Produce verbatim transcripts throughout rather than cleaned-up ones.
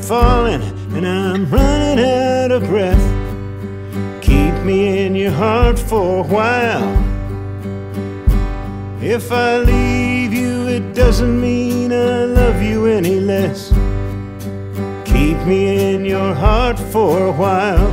falling and I'm running out of breath. Keep me in your heart for a while. If I leave you, it doesn't mean I love you any less. Keep me in your heart for a while.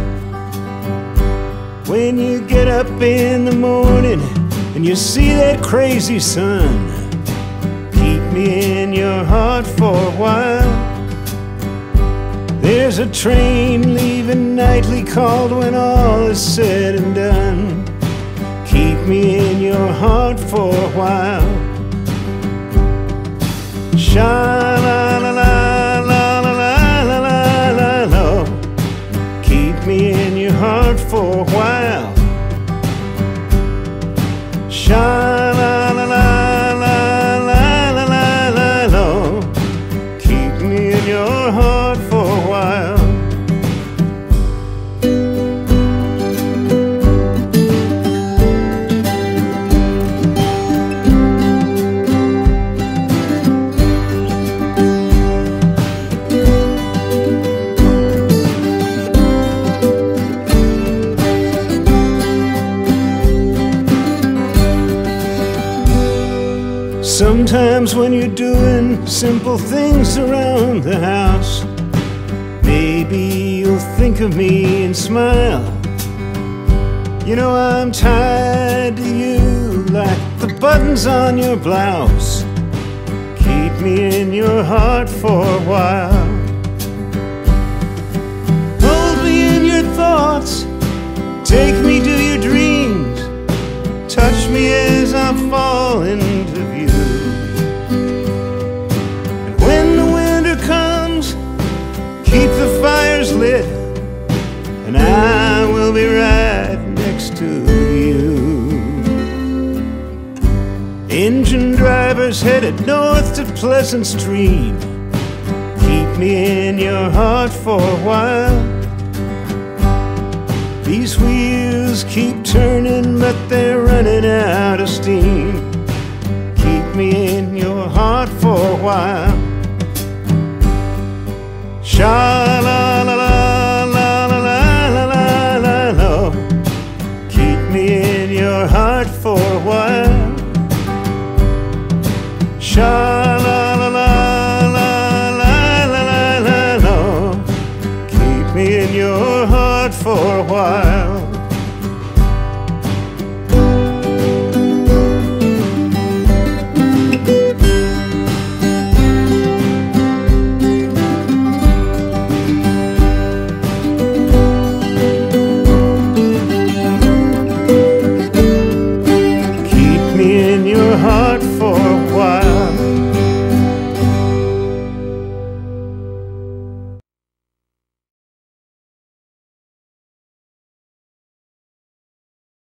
When you get up in the morning and you see that crazy sun, keep me in your heart for a while. There's a train leaving nightly called when all is said and done. Keep me in your heart for a while. Sha-la-la-la-la-la-la-la-la. Keep me in your heart for a while. Sha-la-la-la-la-la-la-la. Keep me in your heart for a while. Sometimes when you're doing simple things around the house, maybe you'll think of me and smile. You know I'm tied to you like the buttons on your blouse. Keep me in your heart for a while. Hold me in your thoughts, take me to your dreams, touch me as I fall into view. Keep the fires lit, and I will be right next to you. Engine drivers headed north to Pleasant Stream. Keep me in your heart for a while. These wheels keep turning, but they're running out of steam. Keep me in your heart for a while. Sha-la-la-la-la-la-la-la-la. Keep me in your heart for a while. Sha-la-la-la-la-la-la-la. Keep me in your heart for a while.